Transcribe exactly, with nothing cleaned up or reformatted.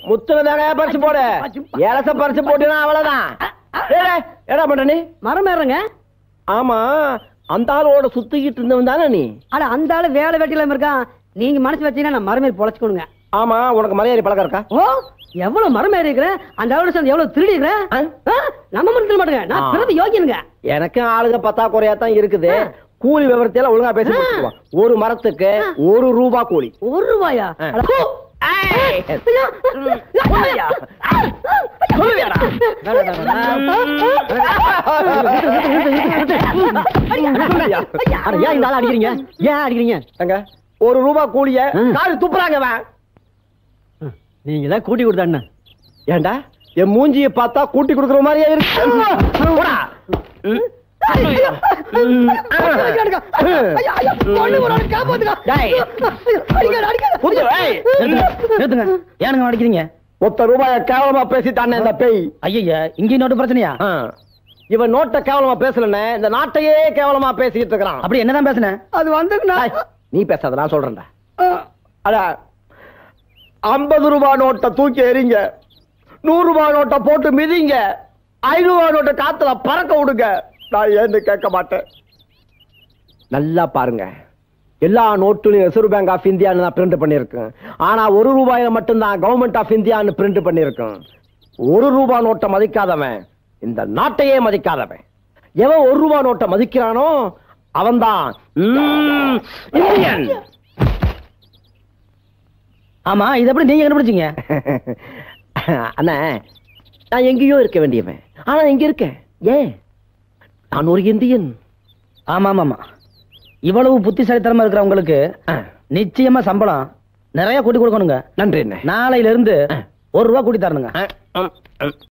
முத்துனதாங்க பறிச்சு போடு. இலச பறிச்சு போட்டுனா அவ்வளவுதான். என்ன பண்ற நீ? மரம் ஏறுங்க. ஆமா, அந்த ஆளோட சுத்திக்கிட்டு இருந்தவன் தானே நீ? அட அந்த ஆளு வேலை வெட்டில இருக்கான். நீங்க மனசு வச்சீங்கன்னா நான் மரம் ஏறி பொழைச்சுக்கணுங்க. ஆமா, உனக்கு மலையாரி பழக்கம் இருக்கா? ஓ, எவ்வளவு மரம் ஏறி இருக்கிறேன். அந்த ஆளோட சேர்ந்து எவ்வளவு திருடி இருக்கிறேன். நம்ம மட்டும் திருட மாட்டேங்க. நான் பிறகு யோகியனுங்க. எனக்கு ஆளுக பத்தா குறையா தான் இருக்குது. கூலி விவரத்தையெல்லாம் ஒழுங்கா பேசி முடிச்சுக்குவான். ஒரு மரத்துக்கு ஒரு ரூபா கூலி. ஒரு ரூபாயா? அடிக்கிறீங்க? ஏன் அடிக்கிறீங்க? ஒரு ரூபா கூலிய காலு துப்புறாங்க. நீங்க தான் கூட்டி கொடுத்தா ஏண்டா என் மூஞ்சியை பார்த்தா கூட்டி கொடுக்குற மாதிரியே இருக்கு. ஒத்த ரூபாய கேவலமா பேசிட்டானே இந்த பேய். ஐயா, இங்க நோட்டு பிரச்சனையா? இவன் நோட்டை கேவலமா பேசலன்னு இந்த நாட்டையே கேவலமா பேசிட்டு இருக்கிறான். அப்படி என்னதான் பேசுன? அது வந்து நீ பேசாத, நான் சொல்றேன்டா. அட, ஐம்பது ரூபாய் நோட்டை தூக்கி எறிங்க, நூறு ரூபாய் நோட்டை போட்டு மிதிங்க, ஐநூறு ரூபாய் நோட்டை காத்துல பறக்க விடுங்க. நான் ஏன்னு கேட்க மாட்டேன். நல்லா பாருங்க, எல்லா நோட்டுலையும் ரிசர்வ் பேங்க் ஆஃப் இந்தியான்னு தான் பிரிண்ட் பண்ணிருக்கேன். ஆனா ஒரு ரூபாயில மட்டும்தான் கவர்மெண்ட் ஆஃப் இந்தியான்னு பிரிண்ட் பண்ணிருக்கேன். ஒரு ரூபாய் நோட்டை மதிக்காதவன் இந்த நாட்டையே மதிக்காதவன். எவன் ஒரு ரூபாய் நோட்டை மதிக்கிறானோ அவன் தான் இந்தியன். ஆமா, இது எப்படி நீங்க கண்டுபிடிச்சீங்க? அண்ணா, நான் எங்கேயோ இருக்க வேண்டியவன், ஆனா இங்க இருக்கேன். ஏன்? நான் ஒரு இந்தியன். ஆமா ஆமா, இவ்வளவு புத்திசாலித்தனமா இருக்கிறவங்களுக்கு நிச்சயமா சம்பளம் நிறைய கூட்டி கொடுக்கணுங்க. நன்றி. நாளையில இருந்து ஒரு ரூபா கூட்டி தரணுங்க.